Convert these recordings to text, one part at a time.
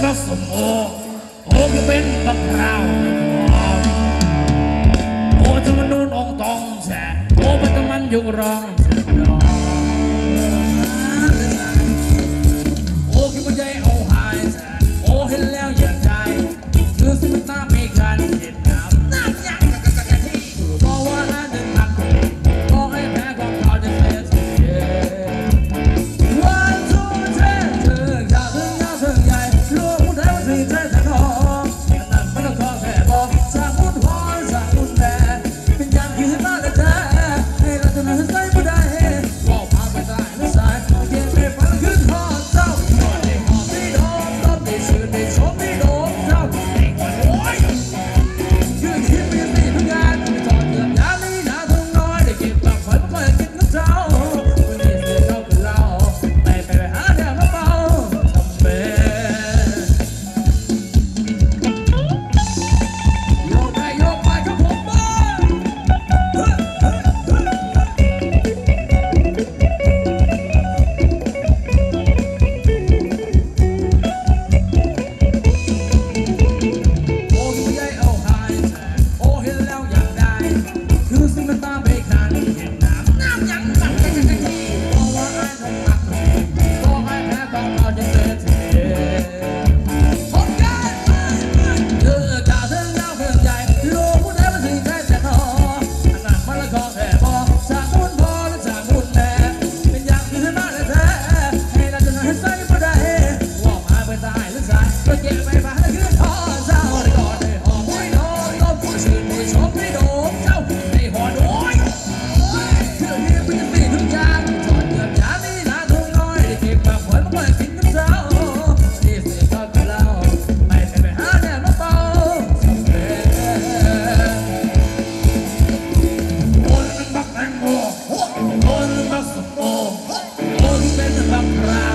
บักสมโอโอก็เป็นบักราวโอจะมันนูนองตองแสโอเป็นตะมันยุกร้องโอคิดว่าใจเอาหายแสโอเห็นแล้วอยากใจคือสิมันตาไม่กันเห็นน้ำน้ำยังกะที่บอกว่าอันเดินทางบอกให้แพ้ของเขาจะเสียทีวันทุกเช้าเธออยากถึงยาวถึงใหญ่ลูกผู้ไทยวันที่เธอจะทองนั่นไม่ต้องขอแค่บอกจากมุดหอยจากมุดแดดเป็นอย่างที่น่าจะแท้ให้เราจะนั้นใส่ผู้ใดบอกพาไปได้ไม่สายเย็นไม่ฝันขึ้นหอเจ้าหอได้หอไม่โดนต้องได้ชื่นได้ชมไม่โดนเจ้าเด็กวันโอ้ยคือคิดไม่ได้ทุกงานไม่ถอดเงินยาลีนาทุ่งน้อยได้เก็บปากฝันก็กินน้ำเจ้าวันนี้เสียเจ้าเป็นเราไปหาแนวน้ำเบาทำเป็นโยกไปโยกไปกับผมบ้างโอ้ยไม่เอาหายโอ้เห็นแล้วอยากได้คือสิ่งมันตามไปคันเห็นน้ำยังสั่งกันที่เพราะว่าไอ้ทำหนักก็ให้แพ้ของเราจะเสียทีทนกันเธอกาเธอเงาเพื่อนใหญ่ลูกผู้ใดมันถึงใจจะท้ออันนั้นมันละก็แค่พอจากมุนพอและจากมุนแม่เป็นอย่างที่เธอน่าจะแท้ให้เราจะให้ใส่ผู้ใดว่ามาเป็นตายหรือสายก็เก็บไปมาให้ขึ้นท้อเจ้าได้ก่อนได้หอมไม่โดนต้มผู้ชื่นผู้ชมไม่โดนเจ้าได้หอดโอ้ยเธอเนี่ยเป็นตีทุกอย่างถอดเกือบยานี่นาทุ่งน้อยได้เก็บปากหอยมาไว้กินน้ำเจ้าที่เสียก็กับเราไปหาแนวน้ำเบาสำเร็จโอ้ยเป็นบักแตงโมโอ้ยเป็นบักสมโอโอ้ยเป็นบักราว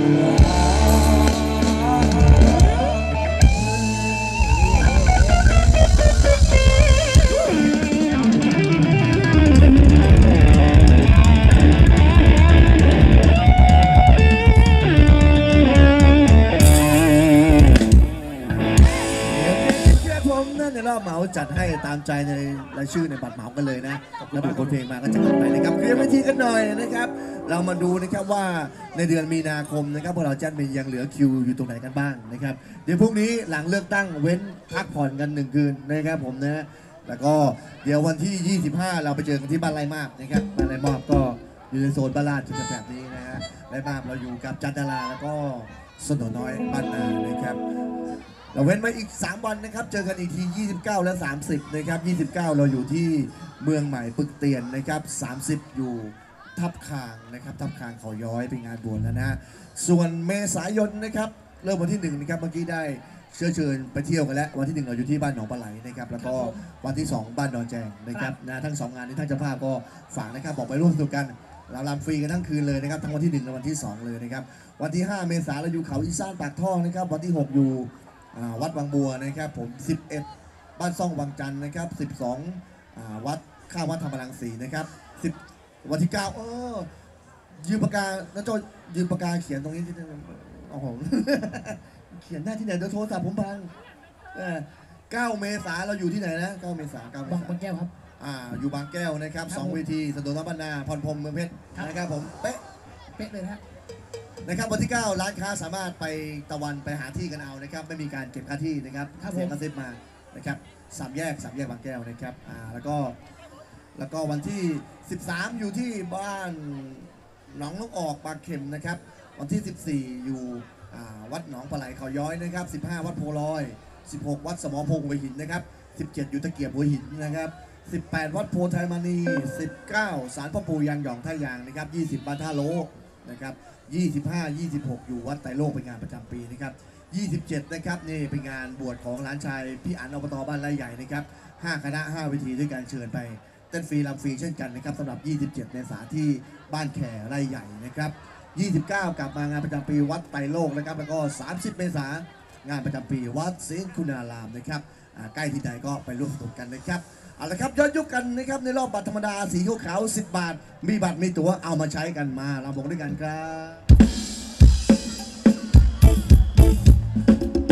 ผมนั่นเดี๋ยวเราเหมาจัดให้ตามใจในรายชื่อในบัตรเหมากันเลยนะระบุคนเพลงมาก็จะกันไปนะครับเคลียร์เวทีกันหน่อยนะครับเรามาดูนะครับว่าในเดือนมีนาคมนะครับพวกเราจัดมียังเหลือคิวอยู่ตรงไหนกันบ้างนะครับเดี๋ยวพรุ่งนี้หลังเลือกตั้งเว้นพักผ่อนกัน1 คืนนะครับผมนะแล้วก็เดี๋ยววันที่ 25 เราไปเจอกันที่บ้านไร่มาบนะครับบ้านไร่มาบก็อยู่ในโซนบ้านลาดจุดแบบนี้นะฮะไร่มาบเราอยู่กับจันดาราแล้วก็สนน้อยบ้านนานะครับเราเว้นมาอีก3 วันนะครับเจอกันอีกที29 และ 30นะครับ29เราอยู่ที่เมืองใหม่ปึกเตียนนะครับ30อยู่ทับคางนะครับทับคางเขาย้อยเป็นงานบวชแล้วนะส่วนเมษายนนะครับเริ่มวันที่1นะครับเมื่อกี้ได้เชิญไปเที่ยวกันแล้ววันที่1เราอยู่ที่บ้านหนองปลาไหลนะครับแล้วก็วันที่2บ้านดอนแจงนะครับนะทั้ง2งานนี้ท่านเจ้าภาพก็ฝากนะครับบอกไปร่วมสนุกกันเราลำฟรีกันทั้งคืนเลยนะครับทั้งวันที่1และวันที่2เลยนะครับวันที่5เมษายนเราอยู่เขาอีสานปากท่อนะครับวันที่6อยู่วัดบางบัวนะครับผม11บ้านซ่องวังจันทร์นะครับ12วัดข้าวัดธรรมรังสีนะครับ10วันที่9ยืมปากกาแล้วโจยืมปากกาเขียนตรงนี้ที่โอ้โห เขียนหน้าที่ไหนเดี๋ยวโทรศัพท์ผมพัง9 เมษายนเราอยู่ที่ไหนนะ9 เมษายนบ 9 เมษายนางแก้วครับอยู่บางแก้วนะครับ2 เวทีสะดวกบ้านนาพรพรมเมืองเพชรนะครับผมเป๊ะเลยนะครับวันที่9ร้านค้าสามารถไปตะวันไปหาที่กันเอานะครับไม่มีการเก็บค่าที่นะครับเสียค่าเซ็ตมานะครับ3 แยกบางแก้วนะครับแล้วก็วันที่13อยู่ที่บ้านหนองนกออกบางเข็มนะครับวันที่14อยู่วัดหนองปลาไหลเขาย้อยนะครับ15วัดโพลอย16วัดสมอพงษ์หัวหินนะครับ17อยู่ตะเกียบหัวหินนะครับ18วัดโพไทยมณี19ศาลพ่อปู่ยางหยองท่ายางนะครับ20บ้านท่าโลนะครับ25-26อยู่วัดไตรโลกเป็นงานประจำปีนะครับ27นะครับนี่เป็นงานบวชของหลานชายพี่อั๋นอบตบ้านไร่ใหญ่นะครับ5 คณะ 5 เวทีด้วยการเชิญไปเต้นฟรีรำฟรีเช่นกันนะครับสำหรับ27เมษายนที่บ้านแขไร่ใหญ่นะครับ29กลับมางานประจำปีวัดไตรโลกนะครับแล้วก็30เมษายนงานประจำปีวัดศรีคุณารามนะครับใกล้ที่ใดก็ไปร่วมสนุกกันนะครับเอาละครับย้อนยุคกันนะครับในรอบบัตรธรรมดาสีขาว10 บาทมีบัตรมีตั๋วเอามาใช้กันมาเราบอกด้วยกันครับ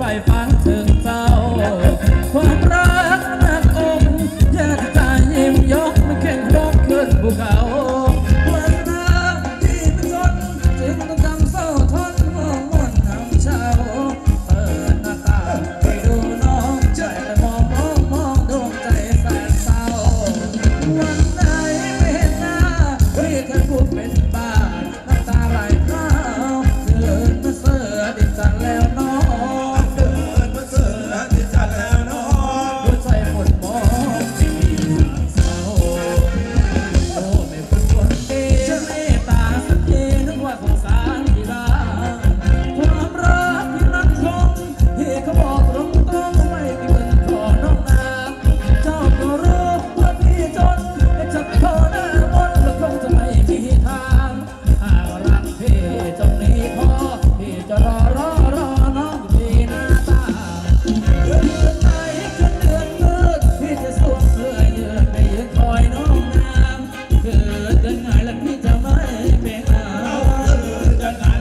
ฝ่ฝันถึงเจ้าความรักนักอกอยากจะยิ้มยกไม่แข็งรกขึ้นภูเขาวันน้ำที่เป็นจนจึงต้องจำเศร้าทนมองมนน้ำเช้าเปิดหน้าต่างไปดูน้องใจแต่มองดวงใจแสนเศร้าวันไหนไม่เห็นหน้าเรียกแค่พูดเป็นบ้าน้ำตาไหลพราวเดินมาเสือดิจันแล้วน้องเดินมาเสือดิจันแล้วน้องหัวใจหมดมองไม่มีทางเศร้าโอ้ไม่เป็นคนดีจะเมตตาสักทีนึกว่าสงสารกีฬาความรักที่มั่นคงที่เขาบอกตรงๆไม่มีเงินขอน้องนาเจ้าก็รู้ว่าพี่จนไอ้จับขอหน้ามนต์แล้วคงจะไม่มีทางหากรักพี่จงหนีขอ